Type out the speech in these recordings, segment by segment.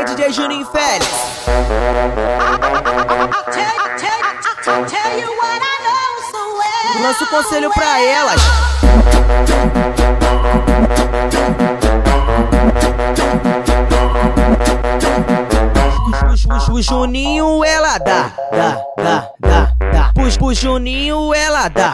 aí, DJ Juninho Félix? Lança o conselho pra elas. O Juninho ela dá. Pro Juninho ela dá.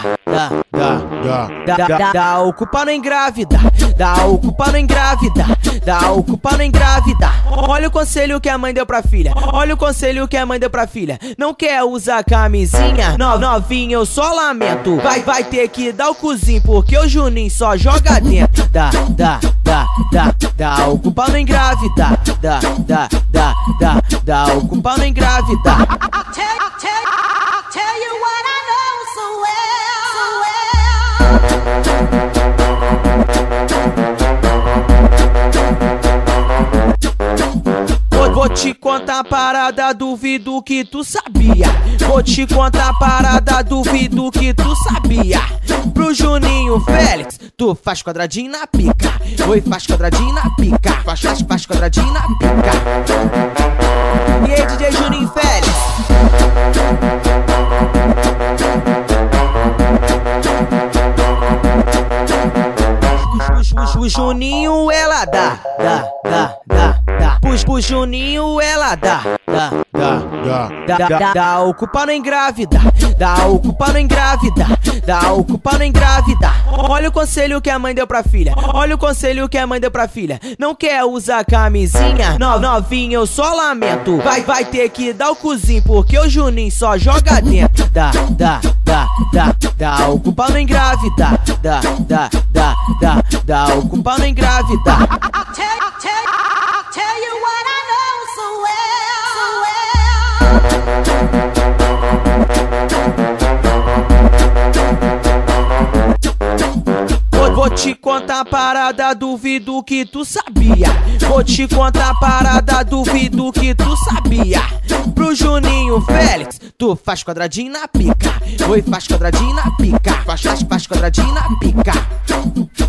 Dá o culpa não engravida. Dá o culpa não engravida. Dá o culpa não engravida. Olha o conselho que a mãe deu pra filha. Olha o conselho que a mãe deu pra filha. Não quer usar camisinha? Novinha, eu só lamento. Vai ter que dar o cozinho, porque o Juninho só joga dentro. Dá o culpa não engravida. Dá o culpa não engravida. Tell you what I know so well. Vou te contar a parada, duvido que tu sabia. Vou te contar a parada, duvido que tu sabia. Pro Juninho Félix, tu faz quadradinho na pica. Oi, faz quadradinho na pica. Faz quadradinho na pica. E aí, DJ Juninho Félix? O Juninho ela dá. Pro Juninho ela dá. Dá o culpa não engravida. Dá o culpa não engravida. Dá o culpa não engravida. Olha o conselho que a mãe deu pra filha. Olha o conselho que a mãe deu pra filha. Não quer usar camisinha? Novinha, eu só lamento. Vai ter que dar o cozinho, porque o Juninho só joga dentro. Dá o culpa não engravida. Dá o culpa não engravida. Tell you what I know so well. Vou te contar a parada, duvido que tu sabia. Vou te contar a parada, duvido que tu sabia. Pro Juninho Félix, tu faz quadradinho na pica. Oi, faz quadradinho na pica. Faz quadradinho na pica.